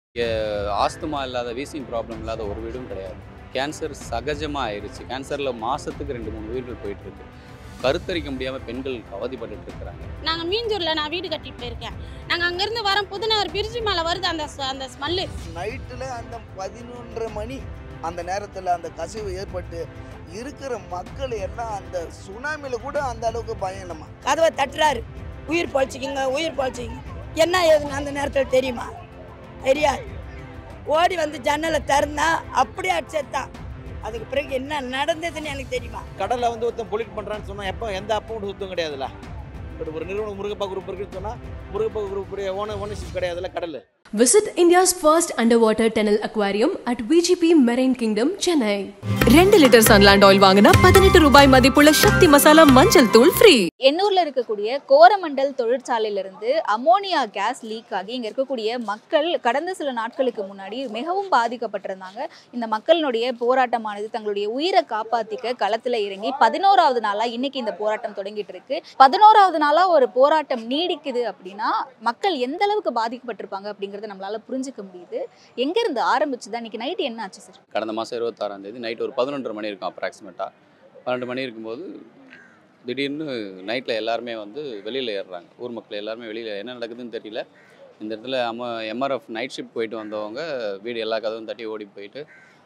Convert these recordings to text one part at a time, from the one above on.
இங்க ஆஸ்துமா இல்லாத, wheezing problem இல்லாத ஒரு வீடும் கிடையாது. கேன்சர் சகஜமா ஆயிருச்சு. கேன்சர்ல மாசத்துக்கு 2, 3 உயிர்கள் போயிட்டுருக்கு. கருத்தரிக்க முடியாம பெண்கள் அவதிப்பட்டுட்டு இருக்கிறாங்க. நாங்க மீஞ்சூர்ல நான் வீடு கட்டிட்டு போயிருக்கேன். நாங்க அங்கேருந்து வரோம், புதுநகர் பிரிட்ஜ் மேல வருது அந்த ஸ்மெல்லு. நைட்டில் அந்த 11:30 மணி அந்த நேரத்தில் அந்த கசிவு ஏற்பட்டு இருக்கிற மக்கள் எல்லாம் அந்த சுனாமியில் கூட அந்த அளவுக்கு பயம் இல்லைம்மா. கதவை தட்டுறாரு, உயிர் பழிச்சிக்கிங்க, உயிர் பழிச்சிக்கிங்க. என்ன ஏதுன்னு அந்த நேரத்தில் தெரியுமா? தெரியாது. ஓடி வந்து ஜன்னலை திறந்தா அப்படியே அடிச்சதான். அதுக்கு பிறகு என்ன நடந்ததுன்னு எனக்கு தெரியுமா? கடலில் வந்து ஒருத்தன் பொலிட் பண்ணுறான்னு சொன்னால் எப்போ எந்த அப்பவும் சுத்தம் கிடையாதுல்ல. பட் ஒரு நிறுவனம் முருகப்பா குரூப் இருக்குன்னு சொன்னால் முருகப்பா குரூப்புடைய ஓனர்ஷிப் கிடையாதுல்ல கடல். Visit India's first underwater tunnel aquarium at VGP Marine Kingdom, Chennai. 2 litre Sunland oil வாங்கினா 18 ரூபாய் மதிப்புள்ள சக்தி மசாலா மஞ்சள் தூள் ஃப்ரீ. எண்ணூர்ல இருக்கக்கூடிய கோரமண்டல் தொழிற்சாலையிலிருந்து அமோனியா கேஸ் லீக் ஆகி இங்க இருக்கக்கூடிய மக்கள் கடந்த சில நாட்களுக்கு முன்னாடி மிகவும் பாதிக்கப்பட்டிருந்தாங்க. இந்த மக்களினுடைய போராட்டமானது தங்களுடைய உயிரை காப்பாத்திக்க களத்துல இறங்கி 11வது நாளா இன்னைக்கு இந்த போராட்டம் தொடங்கிட்டு இருக்கு. 11வது நாளா ஒரு போராட்டம் நீடிக்குது அப்படின்னா மக்கள் எந்த அளவுக்கு பாதிக்கப்பட்டிருப்பாங்க அப்படிங்கறத நம்மளால புரிஞ்சுக்க முடியுது. எங்க இருந்து ஆரம்பிச்சுதான் இன்னைக்கு நைட் என்ன ஆச்சு சார்? கடந்த மாதம் 26ஆம் தேதி நைட் ஒரு 11:30 மணி இருக்கும் அப்ராக்சிமேட்டாக. 12 மணி இருக்கும்போது திடீர்னு நைட்டில் எல்லாருமே வந்து வெளியில் ஏறுறாங்க. ஊர் மக்கள் எல்லாருமே வெளியில் என்ன நடக்குதுன்னு தெரியல. இந்த இடத்துல எம்ஆர்எஃப் நைட் ஷிஃப்ட் போயிட்டு வந்தவங்க வீடு எல்லா கதவும் தட்டி ஓடி போயிட்டு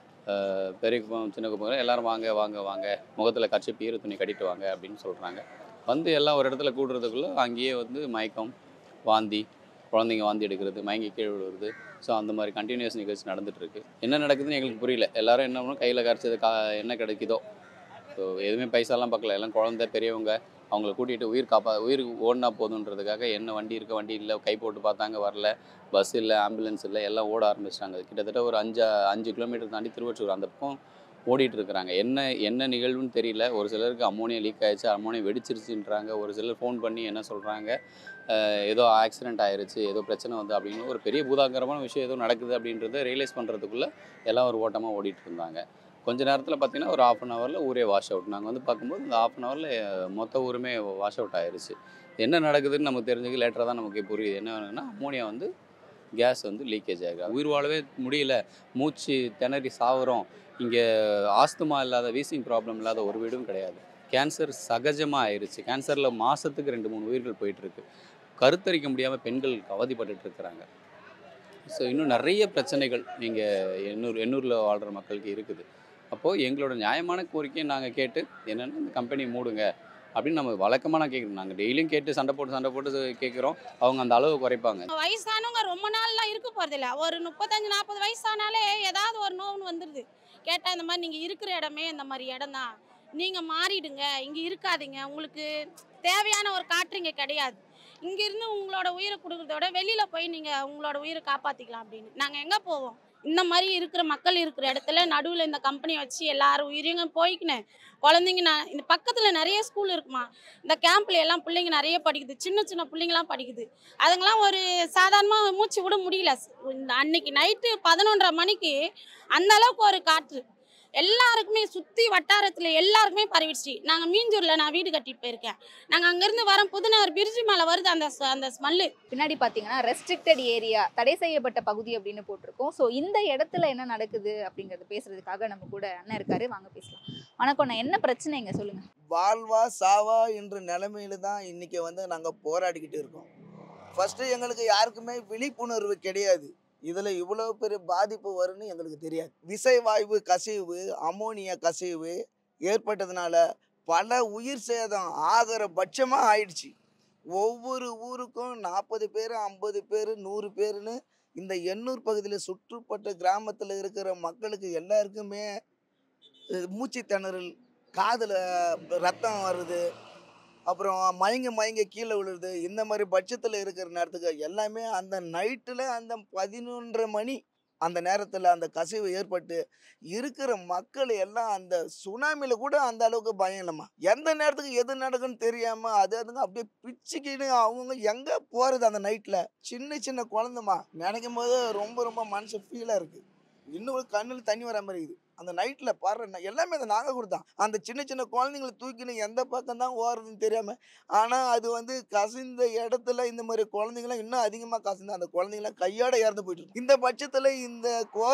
பெரிய குப்பம் சின்ன குப்பம் எல்லோரும் வாங்க வாங்க வாங்க, முகத்தில் கர்ச்சீப் ஈர துணி கட்டிட்டு வாங்க அப்படின்னு சொல்கிறாங்க. வந்து எல்லாம் ஒரு இடத்துல கூடுறதுக்குள்ளே அங்கேயே வந்து மயக்கம், வாந்தி, குழந்தைங்க வாந்தி எடுக்கிறது, மயங்கி கீழே விழுறது. ஸோ அந்த மாதிரி கண்டினியூஸ் நிகழ்ச்சி நடந்துகிட்ருக்கு. என்ன நடக்குதுன்னு எங்களுக்கு புரியல. எல்லோரும் என்ன பண்ணணும், கையில் கரைச்சது என்ன கிடைக்குதோ. ஸோ எதுவுமே பைசாலாம் பார்க்கல. எல்லாம் குழந்தை பெரியவங்க அவங்கள கூட்டிகிட்டு உயிர் ஓடினா போதுன்றதுக்காக என்ன வண்டி இருக்க வண்டி இல்லை, கை போட்டு பார்த்தாங்க வரல, பஸ் இல்லை, ஆம்புலன்ஸ் இல்லை, எல்லாம் ஓட ஆரம்பிச்சிட்டாங்க. கிட்டத்தட்ட ஒரு 5 கிலோமீட்டர் தாண்டி திருவொற்றியூர் அந்த பக்கம் ஓடிட்டு இருக்கிறாங்க. என்ன நிகழ்வுன்னு தெரியல. ஒரு சிலருக்கு அமோனியா லீக் ஆகிடுச்சு, அமோனியா வெடிச்சிருச்சுன்றாங்க. ஒரு சிலர் ஃபோன் பண்ணி என்ன சொல்கிறாங்க, ஏதோ ஆக்சிடென்ட் ஆயிடுச்சு, ஏதோ பிரச்சனை வந்து அப்படின்னு ஒரு பெரிய பூதாகரமான விஷயம் ஏதோ நடக்குது அப்படின்றத ரியலைஸ் பண்ணுறதுக்குள்ளே எல்லாம் ஒரு ஓட்டமாக ஓடிட்டு இருந்தாங்க. கொஞ்ச நேரத்தில் பார்த்திங்கன்னா ஒரு 1/2 அன் ஹவரில் ஊரே வாஷ் அவுட். நாங்கள் வந்து பார்க்கும்போது இந்த 1/2 அன் ஹவரில் மொத்த ஊருமே வாஷ் அவுட் ஆயிடுச்சு. என்ன நடக்குதுன்னு நமக்கு தெரிஞ்சுக்க லேட்டராக தான் நமக்கு புரியுது. என்ன வேணும்னா அமோனியா வந்து கேஸ் வந்து லீக்கேஜ் ஆகுது. உயிர் வாழவே முடியல, மூச்சு திணறி சாகுறோம். இங்கே ஆஸ்துமா இல்லாத, வீசிங் ப்ராப்ளம் இல்லாத ஒரு வீடும் கிடையாது. கேன்சர் சகஜமாக ஆயிடுச்சு. கேன்சரில் மாதத்துக்கு 2, 3 உயிர்கள் போயிட்டுருக்கு. கருத்தரிக்க முடியாமல் பெண்கள் அவதிப்பட்டுட்டு இருக்கிறாங்க. ஸோ இன்னும் நிறைய பிரச்சனைகள் இங்கே எண்ணூரில் வாழ்கிற மக்களுக்கு இருக்குது. அப்போது எங்களோட நியாயமான கோரிக்கையை நாங்கள் கேட்டு என்னென்னா இந்த கம்பெனி மூடுங்க அப்படின்னு நம்ம வழக்கமாக நான் கேட்குறோம். நாங்கள் டெய்லியும் கேட்டு சண்டை போட்டு கேட்குறோம். அவங்க அந்த அளவு குறைப்பாங்க. வயசானவங்க ரொம்ப நாள்லாம் இருக்க போகிறதில்ல. ஒரு 35-40 வயசானாலே ஏதாவது ஒரு நோவுன்னு வந்துடுது. கேட்டால் இந்த மாதிரி நீங்கள் இருக்கிற இடமே இந்த மாதிரி இடம் தான், நீங்கள் மாறிடுங்க, இங்கே இருக்காதீங்க, உங்களுக்கு தேவையான ஒரு காற்று இங்கே கிடையாது, இங்கேருந்து உங்களோட உயிரை கொடுக்குறதோட வெளியில் போய் நீங்கள் உங்களோட உயிரை காப்பாற்றிக்கலாம் அப்படின்னு. நாங்கள் எங்கே போவோம்? இந்த மாதிரி இருக்கிற மக்கள் இருக்கிற இடத்துல நடுவில் இந்த கம்பெனி வச்சு எல்லாரும் உயிரிங்க போய்க்கினேன். குழந்தைங்க இந்த பக்கத்தில் நிறைய ஸ்கூல் இருக்குமா, இந்த கேம்பில் எல்லாம் பிள்ளைங்க நிறைய படிக்குது, சின்ன பிள்ளைங்களாம் படிக்குது. அதுங்கெல்லாம் ஒரு சாதாரணமாக மூச்சு விட முடியல. அன்னைக்கு நைட்டு 11:30 மணிக்கு அந்த அளவுக்கு ஒரு காற்று எல்லாருக்குமே சுற்றி வட்டாரத்தில் எல்லாருக்குமே பரவிடுச்சு. நாங்கள் மீஞ்சூரில் நான் வீடு கட்டிட்டு போயிருக்கேன். நாங்கள் அங்கேருந்து வரோம், புதுநகர் பிரிட்ஜ் மேலே வருது அந்த ஸ்மெல்லு. பின்னாடி பார்த்தீங்கன்னா ரெஸ்ட்ரிக்டட் ஏரியா, தடை செய்யப்பட்ட பகுதி அப்படின்னு போட்டிருக்கோம். ஸோ இந்த இடத்துல என்ன நடக்குது அப்படிங்கிறது பேசுறதுக்காக நம்ம கூட அண்ணன் இருக்காரு, வாங்க பேசலாம். வணக்கம் அண்ணா, என்ன பிரச்சனைங்க சொல்லுங்க. வாழ்வா சாவா என்ற நிலைமையில தான் இன்னைக்கு வந்து நாங்கள் போராடிக்கிட்டு இருக்கோம். ஃபஸ்ட்டு எங்களுக்கு யாருக்குமே விழிப்புணர்வு கிடையாது. இதில் இவ்வளோ பெரிய பாதிப்பு வரும்னு எங்களுக்கு தெரியாது. விசைவாயு கசிவு, அமோனியா கசிவு ஏற்பட்டதுனால பல உயிர் சேதம் ஆகிற பட்சமாக ஆயிடுச்சு. ஒவ்வொரு ஊருக்கும் 40 பேர், 50 பேர், 100 பேருன்னு இந்த எண்ணூர் பகுதியில் சுற்றுப்பட்ட கிராமத்தில் இருக்கிற மக்களுக்கு எல்லாருக்குமே மூச்சு திணறல், காதில் ரத்தம் வருது, அப்புறம் மயங்க கீழே விழுது. இந்த மாதிரி பட்சத்தில் இருக்கிற நேரத்துக்கு எல்லாமே அந்த நைட்டில் அந்த 11:30 மணி அந்த நேரத்தில் அந்த கசிவு ஏற்பட்டு இருக்கிற மக்கள் எல்லாம் அந்த சுனாமியில் கூட அந்த அளவுக்கு பயம் இல்லைம்மா. எந்த நேரத்துக்கு எது நடக்குன்னு தெரியாமல் அதுங்க அப்படியே பிச்சுக்கின்னு அவங்க எங்கே போகிறது அந்த நைட்டில். சின்ன குழந்தைம்மா நினைக்கும் போது ரொம்ப மனசு ஃபீலாக இருக்குது. இன்னும் கண்ணில் தண்ணி வர மாதிரி இருக்குது. அந்த நைட்டில் பாடுற எல்லாமே அதை நாங்கள் கொடுத்தோம். அந்த சின்ன சின்ன குழந்தைங்களை தூக்கின்னு எந்த பக்கம் தான் ஓடுறதுன்னு தெரியாமல். ஆனால் அது வந்து கசிந்த இடத்துல இந்த மாதிரி குழந்தைங்களாம் இன்னும் அதிகமாக கசிந்து அந்த குழந்தைங்களாம் கையோட இறந்து போயிட்டு இருக்கு. இந்த பட்சத்தில் இந்த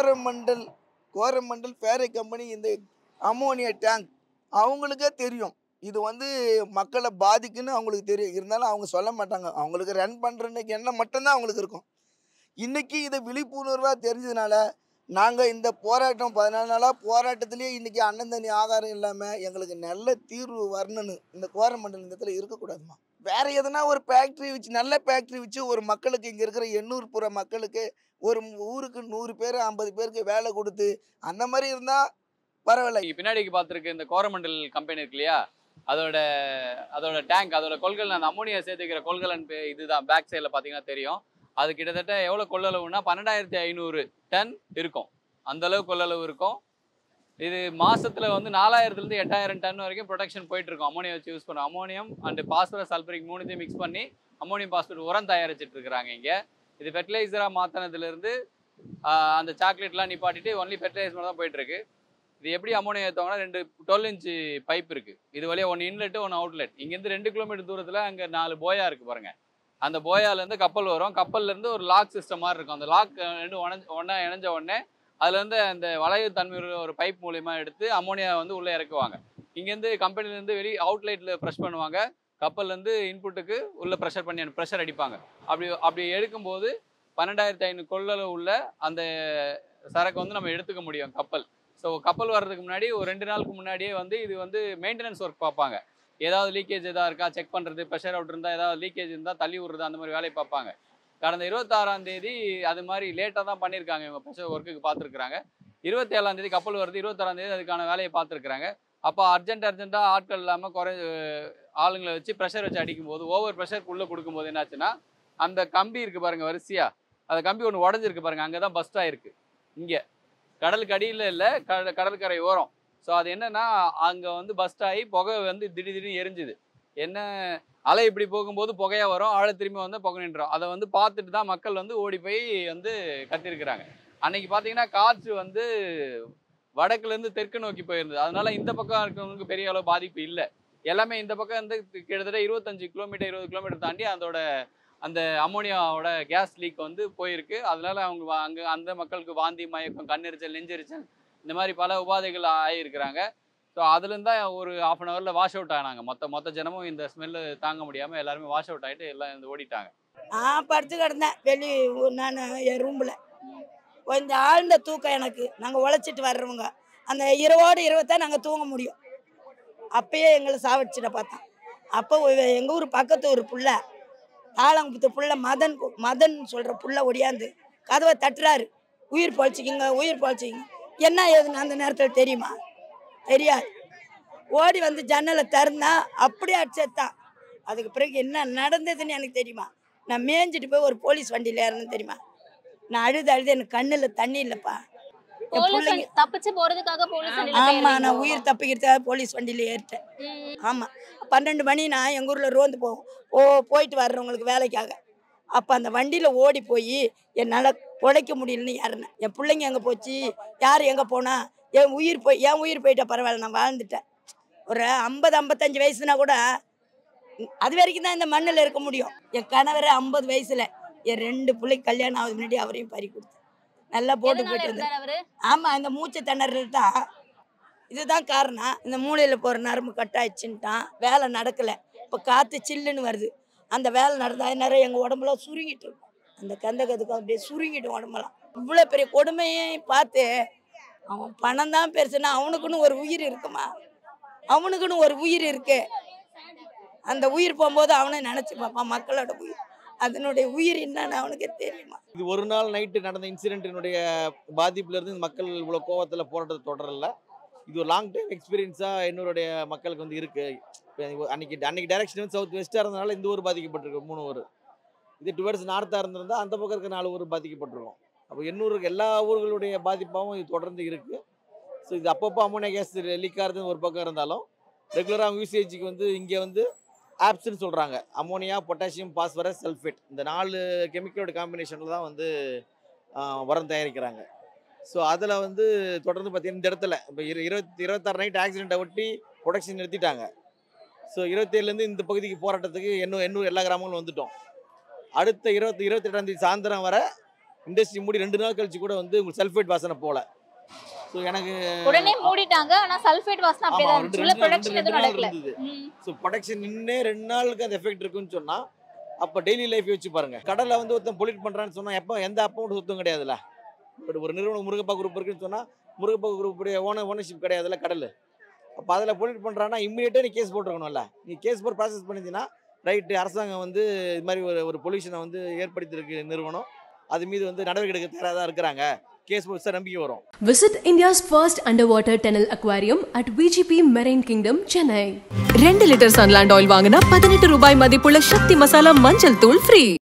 கோரமண்டல் ஃபேரி கம்பெனி இந்த அமோனியா டேங்க் அவங்களுக்கே தெரியும் இது வந்து மக்களை பாதிக்குன்னு அவங்களுக்கு தெரியும். இருந்தாலும் அவங்க சொல்ல மாட்டாங்க. அவங்களுக்கு ரன் பண்ணுறதுக்கு எண்ணம் மட்டும்தான் அவங்களுக்கு இருக்கும். இன்றைக்கி இதை விழிப்புணர்வாக தெரிஞ்சதுனால நாங்கள் இந்த போராட்டம் 14 நாளாக போராட்டத்திலேயே இன்றைக்கி அண்ணன் தண்ணி ஆகாரம் இல்லாமல் எங்களுக்கு நல்ல தீர்வு வரணுன்னு இந்த கோரமண்டல் இந்த இடத்துல இருக்கக்கூடாதுமா. வேறு எதனா ஒரு ஃபேக்ட்ரி வச்சு நல்ல ஃபேக்ட்ரி வச்சு ஒரு மக்களுக்கு இங்கே இருக்கிற 800 புற மக்களுக்கு ஒரு ஊருக்கு 100 பேர் 50 பேருக்கு வேலை கொடுத்து அந்த மாதிரி இருந்தால் பரவாயில்ல. பின்னாடிக்கு பார்த்துருக்கு இந்த கோரமண்டல் கம்பெனி இருக்கு இல்லையா, அதோட டேங்க், அதோட கொள்கலன், அந்த அமோனியா சேர்த்துக்கிற கொள்கலன் இதுதான். பேக் சைடில் பார்த்தீங்கன்னா தெரியும். அது கிட்டத்தட்ட எவ்வளோ கொள்ளளவுனா 12,500 டன் இருக்கும். அந்தளவு கொள்ளளவு இருக்கும். இது மாதத்தில் வந்து 4000லேருந்து 8000 டன் வரைக்கும் ப்ரொடக்ஷன் போயிட்டுருக்கும். அமோனியா வச்சு யூஸ் பண்ணுவோம். அமோனியம் அண்டு பாஸ்பரஸ் சல்பரிக் மூணுத்தையும் மிக்ஸ் பண்ணி அமோனியம் பாஸ்பேட் உரம் தயாரிச்சிட்டு இருக்கிறாங்க இங்கே. இது ஃபெர்டிலைசராக மாற்றினதுலேருந்து அந்த சாக்லேட்லாம் நிப்பாட்டிட்டு ஒன்லி ஃபெர்டிலைசர் தான் போயிட்டுருக்கு. இது எப்படி அமோனியா ஏற்றுவாங்கன்னா 2 12 இன்ச்சு பைப் இருக்குது. இது வழியாக 1 இன்லெட்டு 1 அவுட்லெட். இங்கேருந்து 2 கிலோமீட்டர் தூரத்தில் அங்கே 4 போயா இருக்குது பாருங்கள். அந்த போயாலேருந்து கப்பல் வரும். கப்பல்லேருந்து ஒரு லாக் சிஸ்டம் மாதிரி இருக்கும். அந்த லாக் ஒன்றா இணைஞ்ச உடனே அதுலேருந்து அந்த வளைவு தன்மை ஒரு பைப் மூலிமா எடுத்து அமோனியா வந்து உள்ளே இறக்குவாங்க. இங்கேருந்து கம்பெனிலேருந்து அவுட்லெட்டில் ப்ரெஷ் பண்ணுவாங்க. கப்பல்லேருந்து இன்புட்டுக்கு உள்ளே ப்ரெஷர் அடிப்பாங்க. அப்படி எடுக்கும்போது 12,500 கொள்ளளவு உள்ள அந்த சரக்கு வந்து நம்ம எடுத்துக்க முடியும் கப்பல். ஸோ கப்பல் வர்றதுக்கு முன்னாடி ஒரு 2 நாளுக்கு முன்னாடியே வந்து இது வந்து மெயின்டெனன்ஸ் ஒர்க் பார்ப்பாங்க. ஏதாவது லீக்கேஜ் எதாவது இருக்கா செக் பண்ணுறது, ப்ரெஷர் அவுட் இருந்தால் ஏதாவது லீக்கேஜ் இருந்தால் தள்ளி விடுறது, அந்த மாதிரி வேலையை பார்ப்பாங்க. கடந்த 26ஆம் தேதி அது மாதிரி லேட்டாக தான் பண்ணியிருக்காங்க. இவங்க ப்ரெஷர் ஒர்க்குக்கு பார்த்துருக்குறாங்க. 27ஆம் தேதி கப்பல் வருது. 26ஆம் தேதி அதுக்கான வேலையை பார்த்துருக்குறாங்க. அப்போ அர்ஜென்ட்டாக ஆட்கள் இல்லாமல் ஆளுங்களை வச்சு ப்ரெஷர் வச்சு அடிக்கும்போது ஓவர் ப்ரெஷருக்குள்ளே கொடுக்கும்போது என்னாச்சுன்னா அந்த கம்பி இருக்குது பாருங்கள் வரிசையாக, அந்த கம்பி ஒன்று உடஞ்சிருக்கு பாருங்கள். அங்கே தான் பஸ்ட் ஆகிருக்கு. இங்கே கடலுக்கு அடியில் இல்லை, கடற்கரை ஓரம். ஸோ அது என்னென்னா அங்கே வந்து பஸ்ட் ஆகி புகை வந்து திடீர்னு எரிஞ்சுது. என்ன அலை இப்படி போகும்போது புகையாக வரும், ஆழ திரும்பி வந்து புகை நின்றோம். அதை வந்து பார்த்துட்டு தான் மக்கள் வந்து ஓடி போய் வந்து கத்திருக்கிறாங்க. அன்னைக்கு பார்த்தீங்கன்னா காற்று வந்து வடக்குலேருந்து தெற்கு நோக்கி போயிருந்தது. அதனால இந்த பக்கம் இருக்கிறவங்களுக்கு பெரிய அளவு பாதிப்பு இல்லை. எல்லாமே இந்த பக்கம் வந்து கிட்டத்தட்ட 25 கிலோமீட்டர் 20 கிலோமீட்டர் தாண்டி அந்த அமோனியாவோட கேஸ் லீக் வந்து போயிருக்கு. அதனால அவங்க அங்கே அந்த மக்களுக்கு வாந்தி, மயக்கம், கண்ணெரிச்சல், நெஞ்செரிச்சல் இந்த மாதிரி பல உபாதைகள் ஆகியிருக்கிறாங்க. ஸோ அதுலேருந்து தான் ஒரு 1/2 அன் ஹவரில் வாஷ் அவுட் ஆனாங்க. மொத்த ஜனமும் இந்த ஸ்மெல்லு தாங்க முடியாமல் எல்லாருமே வாஷ் அவுட் ஆகிட்டு எல்லாம் ஓடிட்டாங்க. படுத்து கிடந்தேன் நான் என் ரூமில். கொஞ்சம் ஆழ்ந்த தூக்கம் எனக்கு. நாங்கள் உழைச்சிட்டு வர்றவங்க அந்த இரவோடு இரவத்தான் நாங்கள் தூங்க முடியும். அப்பயே எங்களை சாவடிச்சிட பார்த்தோம். அப்போ எங்கள் ஊர் பக்கத்து ஒரு புள்ள, தாளங்குப்பத்து புள்ள மதன் சொல்கிற புள்ள ஒடியாந்து கதவை தட்டுறாரு. உயிர் பழிச்சிக்கிங்க. என்ன ஏதுன்னு அந்த நேரத்தில் தெரியுமா? தெரியாது. ஓடி வந்து ஜன்னலை திறந்தா அப்படியே அடிச்சதான். அதுக்கு பிறகு என்ன நடந்ததுன்னு எனக்கு தெரியுமா? நான் மேய்ஞ்சிட்டு போய் ஒரு போலீஸ் வண்டியில் ஏறணும் தெரியுமா? நான் அழுது எனக்கு கண்ணில் தண்ணி இல்லைப்பா. தப்பிச்சு போறதுக்காக போலீஸ் வண்டியில ஆமா, நான் உயிர் தப்பிக்கிறதுக்காக போலீஸ் வண்டியில ஏறிட்டேன். ஆமா, 12 மணி நான் எங்கள் ஊரில் ரோந்து போயிட்டு வர்றவங்களுக்கு வேலைக்காக. அப்போ அந்த வண்டியில் ஓடி போய் என்னால் உழைக்க முடியலன்னு ஏறினேன். என் பிள்ளைங்க எங்கே போச்சு, யார் எங்கே போனா, என் உயிர் போயிட்டா பரவாயில்ல, நான் வாழ்ந்துட்டேன். ஒரு 50-55 வயசுனா கூட அது வரைக்கும் தான் இந்த மண்ணில் இருக்க முடியும். என் கணவர் 50 வயசுல என் 2 பிள்ளைக்கு கல்யாணம் ஆகுது முன்னாடி அவரையும் பறி கொடுத்தேன். நல்லா போட்டு போயிட்டு இருந்தேன். ஆமாம், இந்த மூச்சு திணறல் தான் இதுதான் காரணம். இந்த மூளையில் போகிற நரம்பு கட்டாயிடுச்சுன்ட்டான். வேலை நடக்கலை. இப்போ காற்று சில்லுன்னு வருது. அந்த வேலை நடந்தால் நேரம் எங்கள் உடம்புலாம் சுருங்கிட்டு இருக்கும். அந்த கந்தகத்துக்கு அப்படியே சுருங்கிட்டு உடம்பெல்லாம். இவ்வளோ பெரிய கொடுமையை பார்த்து அவன் பணம் தான் பெருசுன்னா அவனுக்குன்னு ஒரு உயிர் இருக்குமா? அவனுக்குன்னு ஒரு உயிர் இருக்கு. அந்த உயிர் போகும்போது அவனை நினச்சி பார்ப்பான், மக்களோட உயிர். அதனுடைய உயிர் என்னன்னு அவனுக்கு தெரியுமா? இது ஒரு நாள் நைட்டு நடந்த இன்சிடென்ட்டினுடைய பாதிப்புலேருந்து மக்கள் இவ்வளோ கோவத்தில் போராட்டத்தை தொடரல. இது ஒரு லாங் டைம் எக்ஸ்பீரியன்ஸாக என்னுடைய மக்களுக்கு வந்து இருக்குது. இப்போ அன்னைக்கு டைரக்ஷன் வந்து சவுத் வெஸ்ட்டாக இருந்தனால இந்த ஊர் பாதிக்கப்பட்டிருக்கு 3 ஊர். இது டுவர்ட்ஸ் நார்த்தாக இருந்திருந்தால் அந்த பக்கம் இருக்க 4 ஊர் பாதிக்கப்பட்டிருக்கும். அப்போ எண்ணூருக்கு எல்லா ஊர்களுடைய பாதிப்பாகவும் இது தொடர்ந்து இருக்குது. ஸோ இது அப்பப்போ அமோனியா கேஸ் லீக் ஆகிறதுன்னு ஒரு பக்கம் இருந்தாலும் ரெகுலராக யூசேஜுக்கு வந்து இங்கே வந்து ஆப்ஸ்ன்னு சொல்கிறாங்க. அமோனியா, பொட்டாசியம், பாஸ்பரஸ், சல்ஃபேட் இந்த 4 கெமிக்கலோட காம்பினேஷனில் தான் வந்து உரம் தயாரிக்கிறாங்க. ஸோ அதில் வந்து தொடர்ந்து பார்த்தீங்கன்னா இந்த இடத்துல இப்போ 26 நைட் ஆக்சிடெண்ட்டை ஒட்டி ப்ரொடக்ஷன் நிறுத்திட்டாங்க. ஸோ 27லேருந்து இந்த பகுதிக்கு போராட்டத்துக்கு இன்னும் எல்லா கிராமங்களும் வந்துட்டோம். அடுத்த 28ஆம் தேதி சாயந்தரம் வர இண்டஸ்ட்ரி மூடி 2 நாள் கழிச்சு கூட வந்து உங்களுக்கு சல்ஃபேட் வாசனை போல. ஸோ எனக்கு உடனே மூடிட்டாங்க. ஆனா சல்ஃபேட் வாசனை அப்படியே தான் இருந்துச்சு. உள்ள ப்ரொடக்ஷன் எதுவும் நடக்கல. ஸோ ப்ரொடக்ஷன் இன்னே 2 நாளுக்கு அந்த எஃபெக்ட் இருக்குன்னு சொன்னா அப்போ டெய்லி லைஃப் வச்சு பாருங்க. கடலை வந்து ஒருத்தன் பொல்யூட் பண்றான்னு சொன்னா எந்த அப்பவும் சுத்தம் கிடையாதுல்ல. ஒரு நிறுவனம் முருகப்பா குரூப் இருக்குன்னு சொன்னா முருகப்பா குரூப்புடைய ஓனர்ஷிப் கிடையாதுல்ல கடல். அப்போ அதில் பொல்யூட் பண்ணுறான்னா இம்மீடியட்டாக நீ கேஸ் போட்டுருக்கணும்ல. நீ கேஸ் போட்டு ப்ராசஸ் பண்ணிச்சுன்னா ரைட்டு அரசாங்கம் வந்து இது மாதிரி ஒரு பொல்யூஷனை வந்து ஏற்படுத்தியிருக்கு நிறுவனம், அது மீது வந்து நடவடிக்கை எடுக்க தயாராக தான் இருக்கிறாங்க, கேஸ் போட்டு நம்பிக்கை வரும். Visit India's first underwater tunnel aquarium at VGP Marine Kingdom, Chennai. 2 litre Sunland oil வாங்கினா 18 ரூபாய் மதிப்புள்ள சக்தி மசாலா மஞ்சள் தூள் ஃப்ரீ.